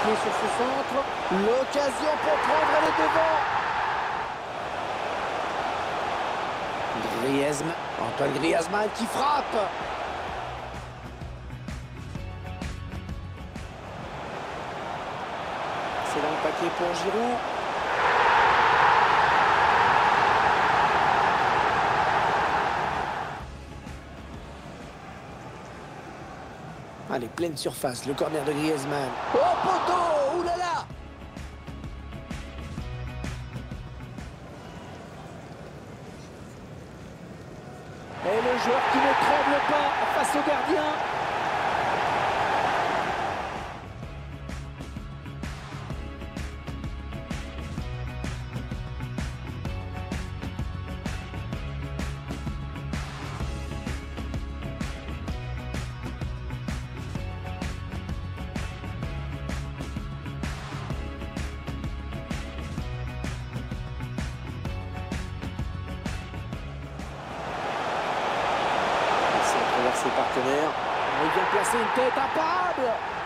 pied sur ce centre. L'occasion pour prendre les devants. Griezmann, Antoine Griezmann qui frappe. C'est dans le paquet pour Giroud. Allez, pleine surface, le corner de Griezmann. Oh, poteau! Oulala! Et le joueur qui ne tremble pas face au gardien. Vers ses partenaires. Il vient placer une tête imparable.